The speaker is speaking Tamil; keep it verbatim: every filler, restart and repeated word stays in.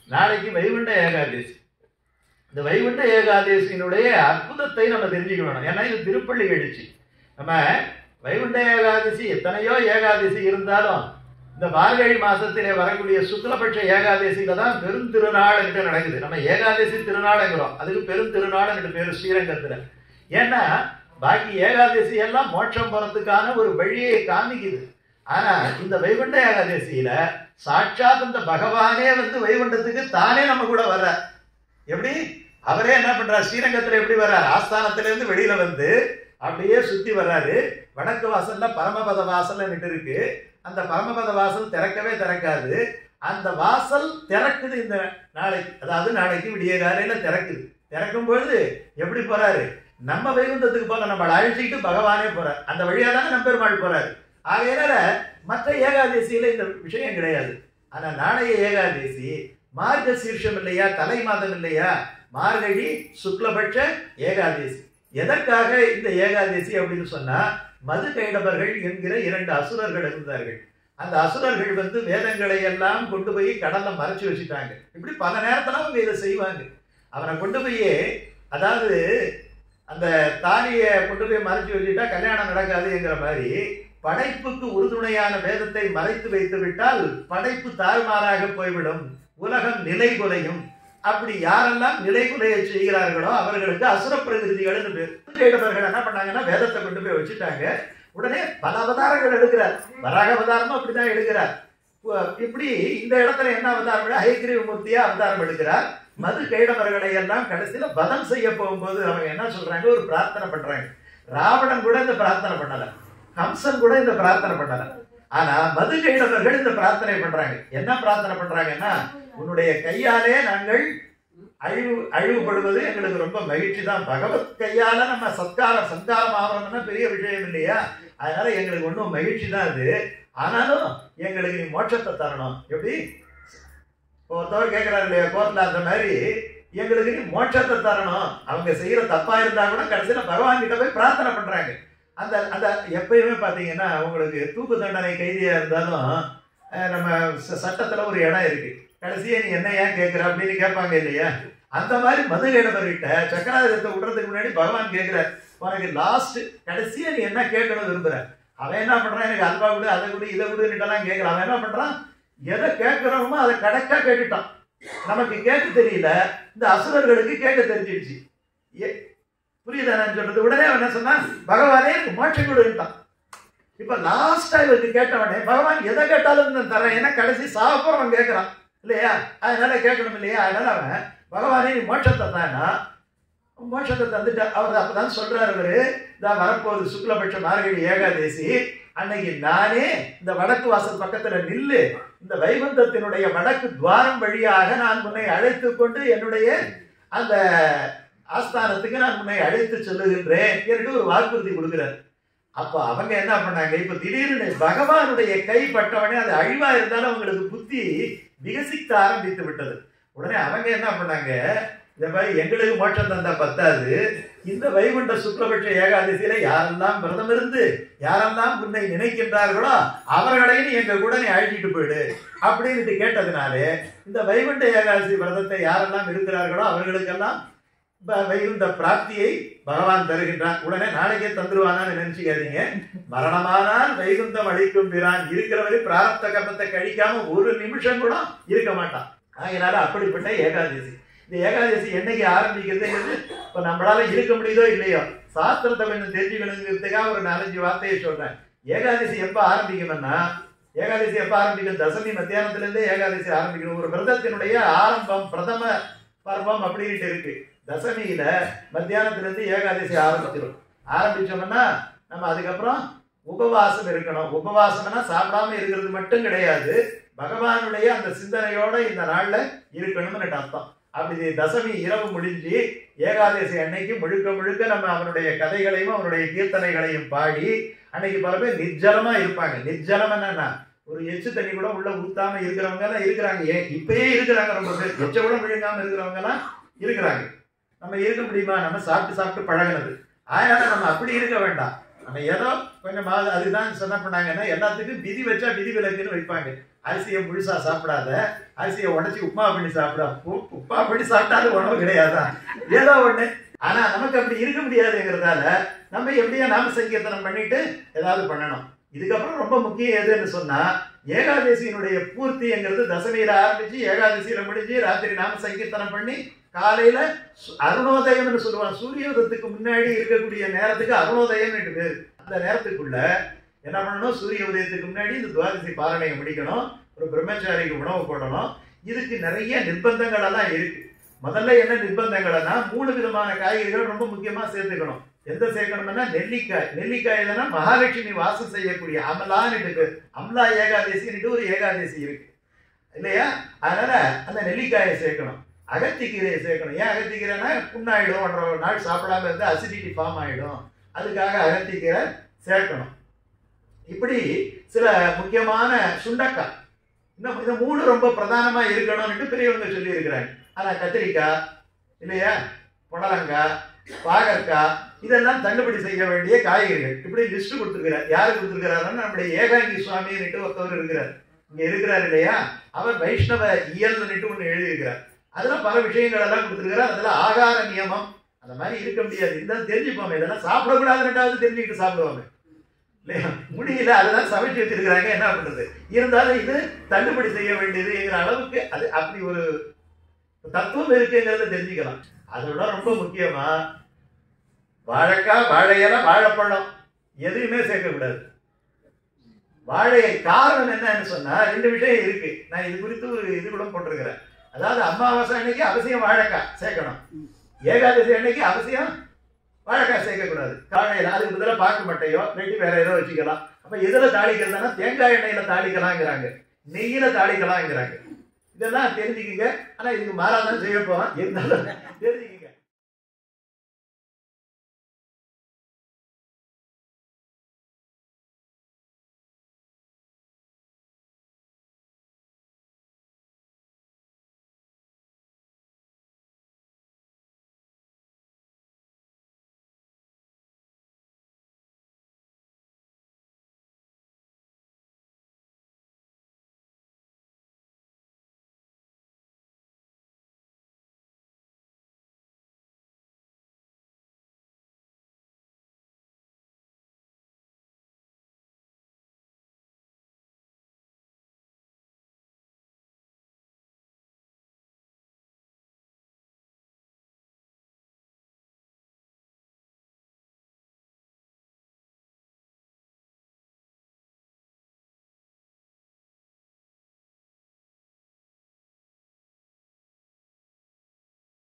நாளைக்கு வைகுண்ட ஏகாதசி. இந்த வைகுண்ட ஏகாதசியினுடைய அற்புதத்தை நம்ம தெரிஞ்சுக்க வேணும். ஏன்னா இது திருப்பள்ளி எழுச்சி. நம்ம வைகுண்ட ஏகாதசி எத்தனையோ ஏகாதசி இருந்தாலும் இந்த மார்கழி மாசத்திலே வரக்கூடிய சுக்லபட்ச ஏகாதசியில தான் பெரும் திருநாள் என்று நடக்குது. நம்ம ஏகாதசி திருநாளுங்கிறோம், அதுக்கு பெரும் திருநாள் என்று பேரு ஸ்ரீரங்கத்துல. ஏன்னா பாக்கி ஏகாதசி எல்லாம் மோட்சம் போறதுக்கான ஒரு வழியை காமிக்குது. ஆனா இந்த வைகுண்ட ஏகாதசியில சாட்சாத் இந்த பகவானே வந்து வைகுண்டத்துக்கு தானே நம்ம கூட வர்ற. எப்படி அவரே என்ன பண்றார், ஸ்ரீரங்கத்துல எப்படி வர்றார், ஆஸ்தானத்துல இருந்து வெளியில வந்து அப்படியே சுத்தி வர்றாரு. வடக்கு வாசல்ல பரமபத வாசல் இருக்கு. அந்த பரமபத வாசல் திறக்கவே திறக்காது. அந்த வாசல் திறக்குது இந்த நாளைக்கு, அதாவது நாளைக்கு விடிய காலையில திறக்குது. திறக்கும் பொழுது எப்படி போறாரு, நம்ம வைகுந்தத்துக்கு போல நம்மளை அழைச்சிட்டு பகவானே போறார். அந்த வழியா தானே நம்ம பெருமாள் போறாரு. ஆகையினால மற்ற ஏகாதசியில இந்த விஷயம் கிடையாது. ஆனா நாளைய ஏகாதசி மார்க சீர்ஷம் இல்லையா, தலை மாதம் இல்லையா, மார்கழி சுக்லபட்ச ஏகாதசி. எதற்காக இந்த ஏகாதசி அப்படின்னு சொன்னா, மது கைடபர்கள் என்கிற இரண்டு அசுரர்கள் இருந்தார்கள். அந்த அசுரர்கள் வந்து வேதங்களை எல்லாம் கொண்டு போய் கடல்ல மறைச்சு வச்சுட்டாங்க. இப்படி பல நேரத்துல அவங்க இதை செய்வாங்க. அவனை கொண்டு போய், அதாவது அந்த தாலியை கொண்டு போய் மறைச்சு வச்சுட்டா கல்யாணம் நடக்காதுங்கிற மாதிரி, படைப்புக்கு உறுதுணையான வேதத்தை மறைத்து வைத்து விட்டால் படைப்பு தாறுமாறாக போய்விடும், உலகம் நிலை குலையும். அப்படி யாரெல்லாம் நிலை குலைய செய்கிறார்களோ அவர்களுக்கு அசுர பிரகிருதிகள் பேர். என்ன பண்ணாங்கன்னா வேதத்தை கொண்டு போய் வச்சுட்டாங்க. உடனே பல அவதாரங்கள் எடுக்கிறார். வராக அவதாரமும் அப்படிதான் எடுக்கிறார். இப்படி இந்த இடத்துல என்ன அவதாரம், ஹயக்ரீவ மூர்த்தியா அவதாரம் எடுக்கிறார். மது கைடவர்களை எல்லாம் கடைசியில வதம் செய்ய போகும்போது அவங்க என்ன சொல்றாங்க, ஒரு பிரார்த்தனை பண்றாங்க. ராவணன் கூட இந்த பிரார்த்தனை பண்ணல, கம்சன் கூட இந்த பிரார்த்தனை பண்ணல. ஆனா மது கைடவர்கள் இந்த பிரார்த்தனை பண்றாங்க. என்ன பிரார்த்தனை பண்றாங்கன்னா, உன்னுடைய கையாலே நாங்கள் அழிவு அழிவுபடுவது எங்களுக்கு ரொம்ப மகிழ்ச்சி தான். பகவத் கையால நம்ம சத்காரம் சத்காரம் ஆகணும்னா பெரிய விஷயம் இல்லையா, அதனால எங்களுக்கு ஒன்றும் மகிழ்ச்சி தான் அது. ஆனாலும் எங்களுக்கு நீ மோட்சத்தை தரணும். எப்படி ஒருத்தவர் கேட்கிறாரு இல்லையா கோர்ட்ல, அந்த மாதிரி எங்களுக்கு நீ மோட்சத்தை தரணும். அவங்க செய்யற தப்பா இருந்தா கூட கடைசியில பகவான் கிட்ட போய் பிரார்த்தனை பண்றாங்க. அந்த அந்த எப்பயுமே பாத்தீங்கன்னா உங்களுக்கு தூக்கு தண்டனை கைதியா இருந்தாலும் நம்ம சட்டத்துல ஒரு இடம் இருக்கு, கடைசியா நீ என்ன ஏன் கேட்கிற அப்படின்னு கேட்பாங்க இல்லையா. அந்த மாதிரி மது கைடவர்கிட்ட சக்கராதிரத்தை விடுறதுக்கு முன்னாடி பகவான் கேட்கிற, உனக்கு லாஸ்ட் கடைசியா நீ என்ன கேட்கணும் விரும்புற. அவன் என்ன பண்றான், எனக்கு அல்வா கொடு அதை கொடு இதை கொடுன்னுட்டெல்லாம் கேட்கறான். அவன் என்ன பண்றான், எதை கேட்கிறோமோ அதை கரெக்டா கேட்டுட்டான். நமக்கு கேட்க தெரியல, இந்த அசுரர்களுக்கு கேட்க தெரிஞ்சிடுச்சு. புரியுதா நான் சொல்றது? உடனே அவன் என்ன சொன்னா, பகவானே எனக்கு மோட்சம் கொடுத்தான். இப்ப லாஸ்டா இவருக்கு கேட்டவனே பகவான் எதை கேட்டாலும் தரேன், ஏன்னா கடைசி சாப்பறம் அவன் கேட்கறான் இல்லையா, அதனால கேட்கணும் இல்லையா. அதனால அவன் பகவானே நீ மோட்சத்தை தானா, மோட்சத்தை தந்துட்டா. அவர் அப்பதான் சொல்றாரு, அவரு இதான் வரப்போகுது சுக்லபட்ச மார்கழி ஏகாதசி அன்னைக்கு நானே இந்த வடக்கு வாசல் பக்கத்துல நில்லு, இந்த வைகுந்தத்தினுடைய வடக்கு துவாரம் வழியாக நான் உன்னை அழைத்து கொண்டு என்னுடைய அந்த ஆஸ்தானத்துக்கு நான் உன்னை அழைத்து சொல்லுகின்றேன் என்று ஒரு வாக்குறுதி கொடுக்கிறார். அப்ப அவங்க என்ன பண்ணாங்க, இப்ப திடீர்னு பகவானுடைய கை பட்டவனே அது அழிவா இருந்தாலும் அவங்களுக்கு புத்தி விகசிக்க ஆரம்பித்து விட்டது. உடனே அவங்க என்ன பண்ணாங்க, இந்த மாதிரி எங்களுக்கு மோட்சம் தந்தா பத்தாது, இந்த வைகுண்ட சுக்லபட்ச ஏகாதசியில யாரெல்லாம் விரதம் இருந்து யாரெல்லாம் உன்னை நினைக்கின்றார்களோ அவர்களையும் எங்க கூட நீ அழைச்சிட்டு போயிடு அப்படின்னு கேட்டதுனாலே, இந்த வைகுண்ட ஏகாதசி விரதத்தை யாரெல்லாம் இருக்கிறார்களோ அவர்களுக்கெல்லாம் வைகுந்த பிராப்தியை பகவான் தருகின்றான். உடனே நாளைக்கே தந்துருவானான்னு நினைச்சுக்காதீங்க. மரணமானால் வைகுந்தம் அளிக்கும் பிரான், இருக்கிறவரை பிராரப்த கர்மத்தை கழிக்காம ஒரு நிமிஷம் கூட இருக்க மாட்டான். அதனால அப்படிப்பட்ட ஏகாதசி. இந்த ஏகாதசி என்னைக்கு ஆரம்பிக்கிறது, இப்ப நம்மளால இருக்க முடியுதோ இல்லையோ, சாஸ்திரத்தை கொஞ்சம் தெரிஞ்சுக்கணுங்கிறதுக்காக ஒரு நாலஞ்சு வார்த்தையை சொல்றேன். ஏகாதசி எப்ப ஆரம்பிக்கணும்னா, ஏகாதசி எப்ப ஆரம்பிக்கும், தசமி மத்தியானத்துல இருந்தே ஏகாதசி ஆரம்பிக்கணும். ஒரு விரதத்தினுடைய ஆரம்பம் பிரதம பர்வம் அப்படின்ட்டு இருக்கு. தசமியில மத்தியானத்துல இருந்து ஏகாதசி ஆரம்பிச்சிடும். ஆரம்பிச்சோம்னா நம்ம அதுக்கப்புறம் உபவாசம் இருக்கணும். உபவாசம்னா சாப்பிடாம இருக்கிறது மட்டும் கிடையாது, பகவானுடைய அந்த சிந்தனையோட இந்த நாள்ல இருக்கணும்னு அர்த்தம். அப்படி தசமி இரவு முடிஞ்சு ஏகாதசி அன்னைக்கு முழுக்க முழுக்க நம்ம அவனுடைய கதைகளையும் அவனுடைய கீர்த்தனைகளையும் பாடி, அன்னைக்கு பல பேர் நிர்ஜலமா இருப்பாங்க. நிர்ஜலம் என்னன்னா ஒரு எச்சு தண்ணி கூட உள்ள ஊத்தாம இருக்கிறவங்க எல்லாம் இருக்கிறாங்க. ஏன் இப்பயே இருக்கிறாங்க, ரொம்ப பேர் எச்ச கூட விழுங்காம இருக்கிறவங்க எல்லாம் இருக்கிறாங்க. நம்ம இருக்க முடியுமா, நம்ம சாப்பிட்டு சாப்பிட்டு பழகினது. அதனால நம்ம அப்படி இருக்க வேண்டாம். நம்ம ஏதோ கொஞ்சம் அதுதான் என்ன பண்ணாங்கன்னா, எல்லாத்துக்கும் விதி வச்சா விதி விலக்குன்னு வைப்பாங்க. அரிசியை முழுசா சாப்பிடாத, அரிசியை உடச்சி உப்புமா பண்ணி சாப்பிட. உப்புமா பண்ணி சாப்பிட்டாலும் உணவு கிடையாதான், ஏதோ ஒண்ணு. ஆனா நமக்கு அப்படி இருக்க முடியாதுங்கிறதால நம்ம எப்படியா நாம சங்கீர்த்தனம் பண்ணிட்டு ஏதாவது பண்ணணும். இதுக்கப்புறம் ரொம்ப முக்கியம் எதுன்னு சொன்னா, ஏகாதசியினுடைய பூர்த்திங்கிறது தசமியில ஆரம்பிச்சு ஏகாதசியில முடிஞ்சு ராத்திரி நாம சங்கீர்த்தனம் பண்ணி காலையில அருணோதயம்னு சொல்லுவாங்க. சூரியோதயத்துக்கு முன்னாடி இருக்கக்கூடிய நேரத்துக்கு அருணோதயம்னு பேரு. அந்த நேரத்துக்குள்ள என்ன பண்ணணும், சூரிய உதயத்துக்கு முன்னாடி இந்த துவாதசி பாரணையை முடிக்கணும். ஒரு பிரம்மச்சாரிக்கு உணவு போடணும். இதுக்கு நிறைய நிர்பந்தங்கள் எல்லாம் இருக்கு. முதல்ல என்ன நிர்பந்தங்கள்னா, மூணு விதமான காய்கறிகள் ரொம்ப முக்கியமா சேர்த்துக்கணும். எந்த சேர்க்கணும்னா நெல்லிக்காய். நெல்லிக்காய் இல்லைன்னா மகாலட்சுமி வாசம் செய்யக்கூடிய அமலான்னு இருக்கு. அமலா ஏகாதசின்னு ஒரு ஏகாதசி இருக்கு இல்லையா? அதனால அந்த நெல்லிக்காயை சேர்க்கணும். அகத்திக்கீரையை சேர்க்கணும். ஏன் அகத்திக்கீரைனா புண்ணாயிடும், ஒன்றரை நாள் சாப்பிடாம இருந்து அசிடிட்டி ஃபார்ம் ஆயிடும். அதுக்காக அகத்திக்கீரை சேர்க்கணும். இப்படி சில முக்கியமான சுண்டக்காய், இந்த இந்த மூணு ரொம்ப பிரதானமா இருக்கணும்னு பெரியவங்க சொல்லி இருக்கிறாங்க. ஆனா கத்திரிக்காய் இல்லையா, புடலங்காய், பாகற்காய் இதெல்லாம் தள்ளுபடி செய்ய வேண்டிய காய்கறிகள். இப்படி லிஸ்ட் கொடுத்துருக்கிறார். யாரு கொடுத்துருக்கிறாருன்னா நம்முடைய ஏகாங்கி சுவாமின்னு ஒருத்தவர் இருக்கிறார், இங்க இருக்கிறார் இல்லையா. அவர் வைஷ்ணவ இயல்னுட்டு ஒண்ணு எழுதியிருக்கிறார். அதுல பல விஷயங்கள் எல்லாம் கொடுத்துருக்கிறார். அதுல ஆகார நியமம் அந்த மாதிரி இருக்க முடியாது. இதெல்லாம் தெரிஞ்சுப்போமே, இதெல்லாம் சாப்பிடக்கூடாதுன்னுட்டாவது தெரிஞ்சுக்கிட்டு சாப்பிடுவாங்க இல்லையா. முடியல, அதெல்லாம் சமைச்சு வச்சிருக்கிறாங்க, என்ன பண்றது. இருந்தாலும் இது தள்ளுபடி செய்ய வேண்டியதுங்கிற அளவுக்கு அது அப்படி ஒரு தத்துவம் இருக்குங்கிறத தெரிஞ்சுக்கலாம். அதோட ரொம்ப முக்கியமா வாழைக்காய், வாழையில, வாழைப்பழம் எதுவுமே சேர்க்கக்கூடாது. வாழையை காரணம் என்னன்னு சொன்னா ரெண்டு விஷயம் இருக்கு. நான் இது குறித்து ஒரு இது கூட போட்டிருக்கிறேன். அதாவது அமாவாசை அன்னைக்கு அவசியம் வாழைக்காய் சேர்க்கணும், ஏகாதசி அன்னைக்கு அவசியம் வாழைக்காய் சேர்க்கக்கூடாது. வாழையில அதுக்கு பதிலாக பாக்கு மட்டையோ வெட்டி வேற ஏதோ வச்சுக்கலாம். அப்ப எதுல தாளிக்கிறதுனா தேங்காய் எண்ணெயில தாளிக்கலாங்கிறாங்க, நெய்யில தாளிக்கலாங்கிறாங்க. இதெல்லாம் தெரிஞ்சுக்கிங்க. ஆனா இதுக்கு மாறாதான் செய்ய போறோம், இருந்தாலும் தெரிஞ்சுக்கிங்க.